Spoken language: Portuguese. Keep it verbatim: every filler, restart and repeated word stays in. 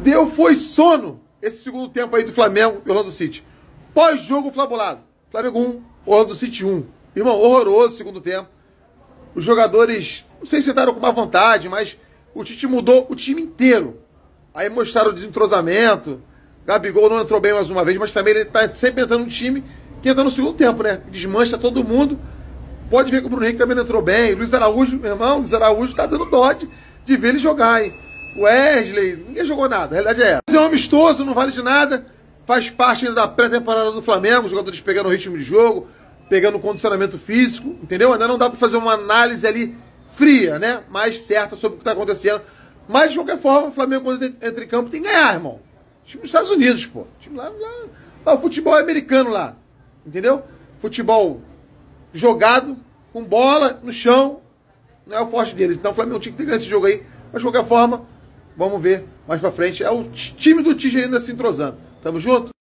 Deu foi sono esse segundo tempo aí do Flamengo e Orlando City. Pós-jogo Flamengo Flamengo um, Orlando City um. Irmão, horroroso segundo tempo. Os jogadores, não sei se estavam com má vontade, mas o Tite mudou o time inteiro. Aí mostraram o desentrosamento. Gabigol não entrou bem mais uma vez, mas também ele tá sempre entrando no time que entra no segundo tempo, né? Desmancha todo mundo. Pode ver que o Bruno Henrique também não entrou bem. Luiz Araújo, meu irmão, Luiz Araújo tá dando dó de, de ver ele jogar, hein? O Wesley, ninguém jogou nada, a realidade é essa. É um amistoso, não vale de nada. Faz parte ainda da pré-temporada do Flamengo, os jogadores pegando o ritmo de jogo, pegando o condicionamento físico, entendeu? Ainda não dá pra fazer uma análise ali fria, né? Mais certa sobre o que tá acontecendo. Mas, de qualquer forma, o Flamengo, quando entra em campo, tem que ganhar, irmão. Time dos Estados Unidos, pô. Time lá, lá, lá, o futebol é americano lá, entendeu? Futebol jogado, com bola no chão, não é o forte deles. Então o Flamengo tinha que ganhar esse jogo aí. Mas, de qualquer forma, vamos ver mais pra frente. É o time do Tite ainda se entrosando. Tamo junto?